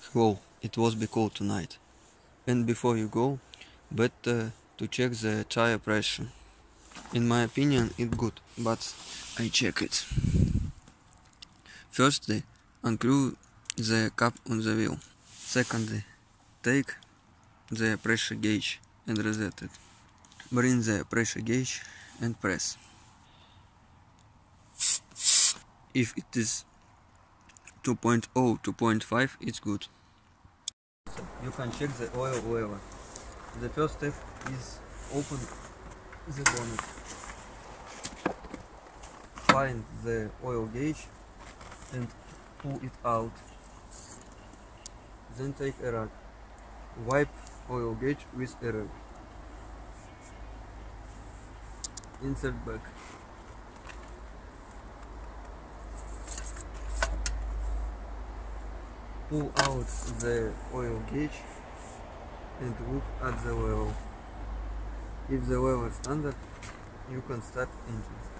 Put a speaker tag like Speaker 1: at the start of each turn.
Speaker 1: Well, it was be cold tonight. And before you go, better to check the tire pressure. In my opinion, it's good, but I check it. Firstly, unscrew the cap on the wheel. Secondly, take the pressure gauge and reset it. Bring the pressure gauge and press. If it is 2.0, 2.5, it's good. You can check the oil level. The first step is open the bonnet. Find the oil gauge and pull it out. Then take a rag. Wipe oil gauge with a rag. Insert back. Pull out the oil gauge and look at the level. If the level is standard, you can start engine.